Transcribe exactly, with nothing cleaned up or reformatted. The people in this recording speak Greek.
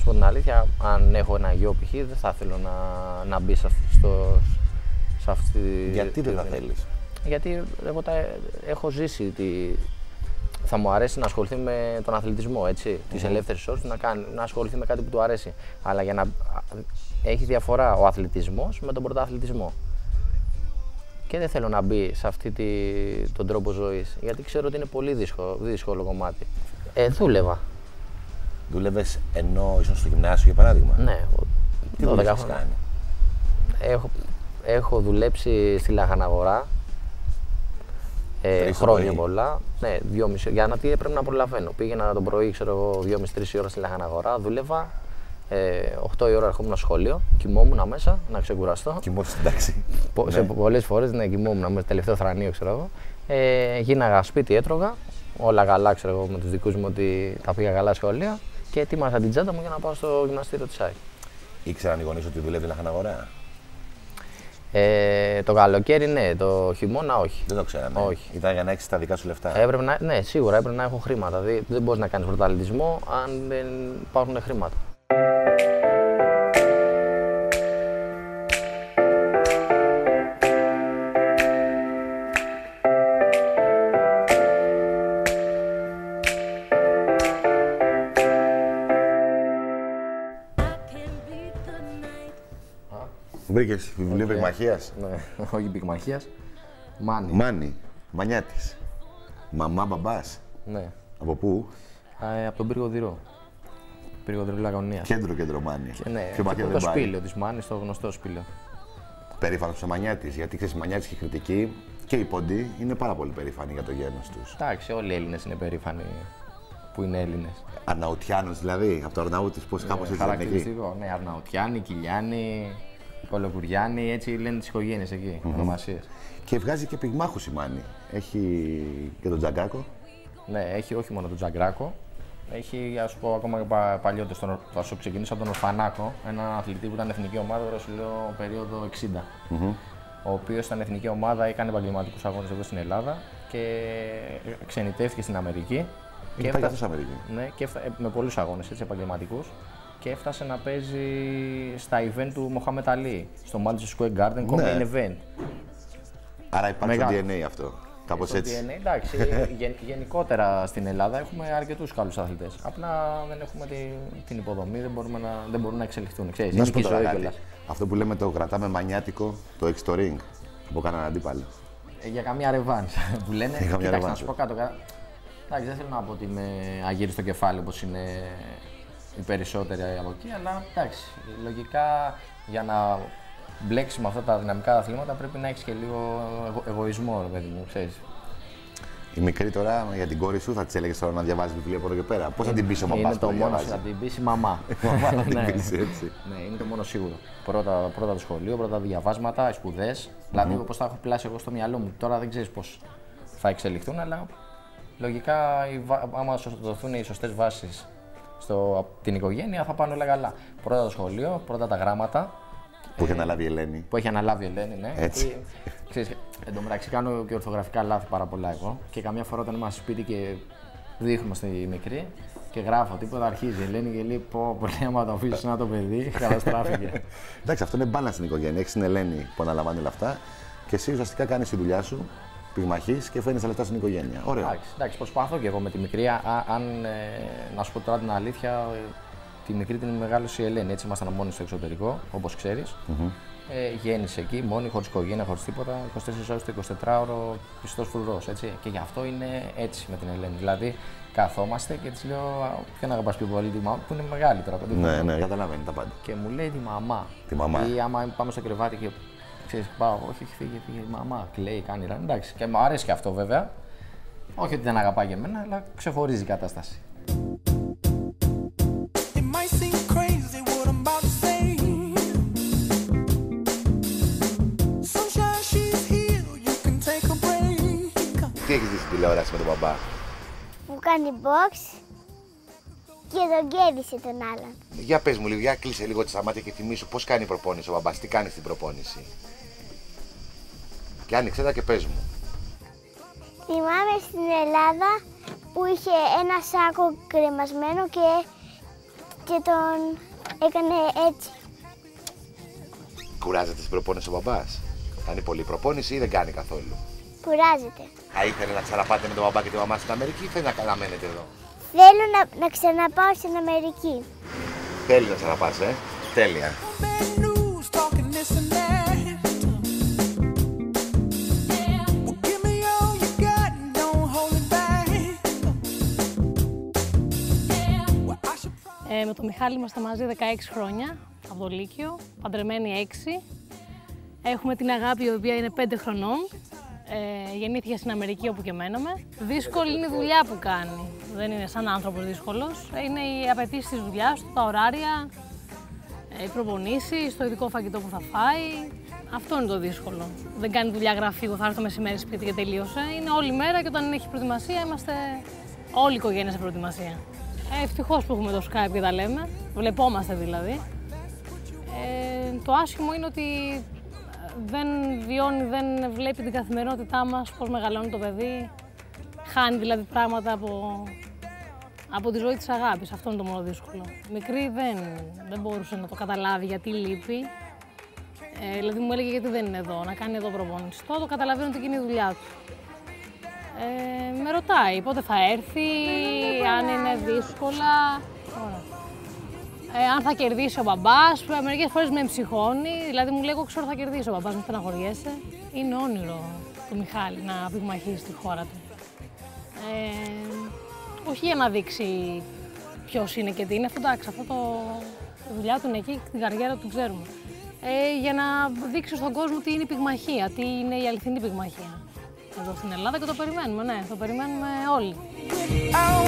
πω την αλήθεια, αν έχω ένα γιο π.χ. δεν θα θέλω να, να μπει σε, στο, σε αυτή. Γιατί δεν θα θέλεις? Γιατί εγώ τα, έχω ζήσει τη, θα μου αρέσει να ασχοληθεί με τον αθλητισμό, έτσι, mm-hmm. τις ελεύθερες ώρες, να, κάνει, να ασχοληθεί με κάτι που του αρέσει. Αλλά για να έχει διαφορά ο αθλητισμός με τον πρωταθλητισμό. Και δεν θέλω να μπει σε αυτή τη, τον τρόπο ζωής, γιατί ξέρω ότι είναι πολύ δύσκολο, δύσκολο κομμάτι. Ε, δούλευα. Δούλευες ενώ ήσουν στο γυμνάσιο, για παράδειγμα? Ναι. Τι δουλεύεις έχεις κάνει? Έχω, έχω δουλέψει στη λαχαναγορά. Ε, χρόνια πολλά. Ναι, δυόμιση, για να τι έπρεπε να προλαβαίνω. Πήγαινα τον πρωί, ξέρω εγώ, δυόμιση με τρεις ώρα στη λαχαναγορά, δούλευα. Ε, οκτώ η ώρα ερχόμουν στο σχολείο, κοιμόμουν μέσα να ξεκουραστώ. Κοιμόσαι στην τάξη? Σε ναι. Πολλές φορές ναι, κοιμόμουν με τελευταίο θρανείο, ξέρω εγώ. Ε, γίναγα σπίτι, έτρωγα. Όλα καλά, ξέρω εγώ, με τους δικούς μου ότι τα πήγα καλά σχολεία. Και ετοίμασα την τσάντα μου για να πάω στο γυμναστήριο της ΑΕΚ. Ήξεραν οι γονείς ότι δουλεύει λαχαναγορά? Ε, το καλοκαίρι ναι, το χειμώνα όχι. Δεν το ξέρανε? Όχι. Ήταν για να έχεις τα δικά σου λεφτά? Έπρεπε να, ναι, σίγουρα έπρεπε να έχω χρήματα. Δηλαδή, δεν μπορείς να κάνεις πρωταθλητισμό αν δεν υπάρχουν χρήματα. Βρήκες βιβλίο okay. πυγμαχίας? Ναι, όχι πυγμαχίας. Μάνι. Μάνι. Μανιάτης. Μαμά, μπαμπάς. Ναι. Από πού? Ε, από τον Πύργο Δηρό. Πύργο Δηρό Λαγωνίας. Κέντρο, κέντρο Μάνι. Και, ναι, και το, το σπήλαιο της Μάνης, το γνωστό σπήλαιο. Περήφανος ο Μανιάτης, γιατί ξέρεις, οι Μανιάτης και οι Κρητικοί και οι Ποντοί είναι πάρα πολύ περήφανοι για το γένος τους. Εντάξει, όλοι οι Έλληνες είναι περήφανοι που είναι Έλληνες. Αρναουτιάνος δηλαδή, από το Αρναούτης, πώς ναι, κάπως έτσι λένε εκεί. Ναι, Αρναουτιάνοι, Κιλιάνοι, Κολοκουριάνοι, έτσι λένε τις οικογένειες εκεί, mm-hmm. ονομασίες. Και βγάζει και πυγμάχους η Μάνη. Έχει και τον Τζαγκράκο. Ναι, έχει όχι μόνο τον Τζαγκράκο. Έχει, ας πω, ακόμα και παλιότερο, θα σου ξεκινήσω από τον Ορφανάκο, έναν αθλητή που ήταν εθνική ομάδα τώρα σου λέω περίοδο εξήντα. Mm-hmm. Ο οποίος ήταν εθνική ομάδα, έκανε επαγγελματικούς αγώνες εδώ στην Ελλάδα και ξενιτεύτηκε στην Αμερική. Και έφτασε στην Αμερική. Ναι, και έφτα, με πολλούς αγώνες επαγγελματικούς. Και έφτασε να παίζει στα event του Μοχάμετ Αλί, στο Madison Square Garden, ναι. Main event. Άρα υπάρχει το ντι εν έι αυτό, κάπως το έτσι. ντι εν έι, εντάξει, γεν, γενικότερα στην Ελλάδα έχουμε αρκετούς καλούς αθλητές. Απλά δεν έχουμε την, την υποδομή, δεν, μπορούμε να, δεν μπορούν να εξελιχθούν. Ξέρεις, να σου πω τώρα κάτι. Αυτό που λέμε το κρατάμε μανιάτικο, το έχεις στο ring, που έκαναν αντίπαλο. Ε, για καμία ρεβάνς που λένε. Για καμία Κοίταξε, να σου πω κάτω. Εντάξει, δεν θέλω να πω ότι είμαι αγύρι στο κεφάλι όπως είναι οι περισσότεροι από εκεί, αλλά εντάξει, λογικά για να μπλέξει με αυτά τα δυναμικά αθλήματα πρέπει να έχεις και λίγο εγω, εγωισμό, ρε παιδί μου, ξέρεις. Η μικρή τώρα για την κόρη σου θα της έλεγες τώρα να διαβάζει βιβλία από εδώ και πέρα. Πώς θα την πεις ο παπάς? Είναι το μόνο, θα την πεις η μαμά. Μαμά θα την πεις έτσι. Ναι, είναι το μόνο σίγουρο. Πρώτα, πρώτα το σχολείο, πρώτα διαβάσματα, οι σπουδές. Mm-hmm. Δηλαδή όπως τα έχω πλάσει εγώ στο μυαλό μου. Τώρα δεν ξέρεις πώς θα εξελιχθούν, αλλά λογικά άμα δοθούν οι σωστές βάσεις στο, την οικογένεια θα πάνε όλα καλά. Πρώτα το σχολείο, πρώτα τα γράμματα. Που έχει αναλάβει η Ελένη. Που έχει αναλάβει η Ελένη, ναι. Έτσι. Ξέρεις, εν τω μεταξύ κάνω και ορθογραφικά λάθη πάρα πολλά εγώ. Και καμιά φορά όταν είμαστε σπίτι και δείχνουμε στη μικρή και γράφω τίποτα, αρχίζει η Ελένη και λέει: Πω, πολύ άμα το αφήσει να το παιδί, καταστράφηκε. Εντάξει, αυτό είναι μπάλα στην οικογένεια. Έχει την Ελένη που αναλαμβάνει όλα αυτά και εσύ ουσιαστικά κάνει τη δουλειά σου. Πυγμαχής και φέρνεις τα λεφτά στην οικογένεια. Ωραίο. Εντάξει, εντάξει, προσπαθώ και εγώ με τη μικρή. Α, αν ε, να σου πω τώρα την αλήθεια, ε, τη μικρή την μεγάλωσε η Ελένη. Έτσι ήμασταν μόνοι στο εξωτερικό, όπως ξέρεις. Mm-hmm. Ε, γέννησε εκεί, μόνη, χωρίς οικογένεια, χωρίς τίποτα. είκοσι τέσσερις ώρες το εικοσιτετράωρο πιστός φρουρός. Και γι' αυτό είναι έτσι με την Ελένη. Δηλαδή, καθόμαστε και της λέω: Ποιον αγαπάς πιο πολύ, τη μαμά, που είναι μεγάλη τώρα. Ναι, ναι, καταλαβαίνει τα πάντα. Και μου λέει τη μαμά. Τη μαμά. Ή άμα πάμε στο κρεβάτι και ξέρεις, πάω, όχι, έχει φύγει, φύγει η μαμά, κλαίει, κάνει ραν. Εντάξει, και μου αρέσει και αυτό βέβαια. Όχι ότι δεν αγαπάει για μένα, αλλά ξεχωρίζει η κατάσταση. Τι έχεις δει στην τηλεόραση με τον μπαμπά? Μου κάνει box και τον κέρδισε τον άλλον. Για πες μου λίγο, για κλείσε λίγο τα μάτια και θυμίσου πώς κάνει η προπόνηση ο μπαμπάς, τι κάνει στην προπόνηση. Και άνοιξε τα και πες μου. Θυμάμαι στην Ελλάδα που είχε ένα σάκο κρεμασμένο και και τον έκανε έτσι. Κουράζεται στην προπόνηση ο μπαμπάς? Κάνει πολύ προπόνηση ή δεν κάνει καθόλου? Κουράζεται. Θα ήθελε να ξαναπάτε με τον μπαμπά και τη μαμά στην Αμερική ή θέλει να καλαμένετε εδώ? Θέλω να, να ξαναπάω στην Αμερική. Θέλει να ξαναπάς, ε. Τέλεια. Ε, με τον Μιχάλη είμαστε μαζί δεκαέξι χρόνια, από το Λύκειο, παντρεμένοι έξι. Έχουμε την Αγάπη, η οποία είναι πέντε χρονών. Ε, γεννήθηκε στην Αμερική, όπου και μέναμε. Δύσκολη είναι η δουλειά που κάνει. Δεν είναι σαν άνθρωπος δύσκολος. Είναι οι απαιτήσεις της δουλειάς του, τα ωράρια, οι προπονήσεις, το ειδικό φαγητό που θα φάει. Αυτό είναι το δύσκολο. Δεν κάνει δουλειά γραφείου, θα έρθω μεσημέρι σπίτι και τελείωσε. Είναι όλη μέρα και όταν έχει προετοιμασία είμαστε όλη η οικογένεια σε προετοιμασία. Ε, ευτυχώς που έχουμε το Skype και τα λέμε, βλεπόμαστε δηλαδή. Ε, το άσχημο είναι ότι δεν βιώνει, δεν βλέπει την καθημερινότητά μας, πώς μεγαλώνει το παιδί. Χάνει δηλαδή πράγματα από, από τη ζωή της αγάπης, αυτό είναι το μόνο δύσκολο. Μικρή δεν, δεν μπορούσε να το καταλάβει γιατί λείπει. Ε, δηλαδή μου έλεγε γιατί δεν είναι εδώ, να κάνει εδώ προπόνηση. Τώρα το καταλαβαίνω ότι είναι η δουλειά του. Ε, με ρωτάει πότε θα έρθει, αν είναι δύσκολα, ε, αν θα κερδίσει ο μπαμπάς. Μερικές φορές με εμψυχώνει, δηλαδή μου λέει εγώ ξέρω θα κερδίσει ο μπαμπάς, μην στεναχωριέσαι. Είναι όνειρο του Μιχάλη να πυγμαχίσει στη χώρα του. Ε, όχι για να δείξει ποιος είναι και τι είναι, αυτό εντάξει, αυτό το η δουλειά του είναι εκεί, την καριέρα του ξέρουμε. Ε, για να δείξει στον κόσμο τι είναι η πυγμαχία, τι είναι η αληθινή πυγμαχία. Εδώ στην Ελλάδα και το περιμένουμε, ναι, το περιμένουμε όλοι.